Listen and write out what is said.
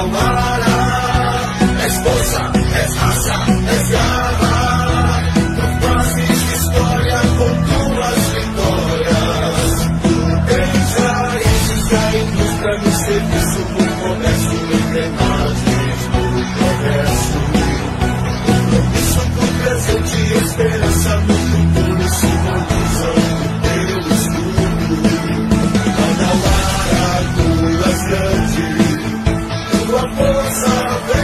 Manauara, és força, és raça, és garra. Tu fazes história com tuas vitórias. Tens raízes caídos pra no serviço do comércio, engrenagens do progresso. Compromisso com presente e esperança no futuro simbolizam teu escudo. Manauara, tu és grande, tua força vem.